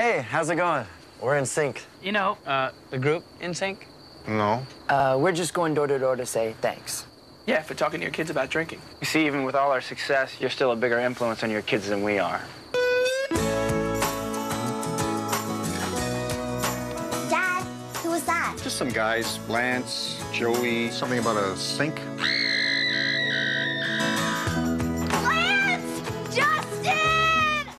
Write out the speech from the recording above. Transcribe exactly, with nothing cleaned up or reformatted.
Hey, how's it going? We're in sync. You know, uh, the group in sync? No. Uh, we're just going door to door to say thanks. Yeah, for talking to your kids about drinking. You see, even with all our success, you're still a bigger influence on your kids than we are. Dad, who was that? Just some guys, Lance, Joey, something about a sink.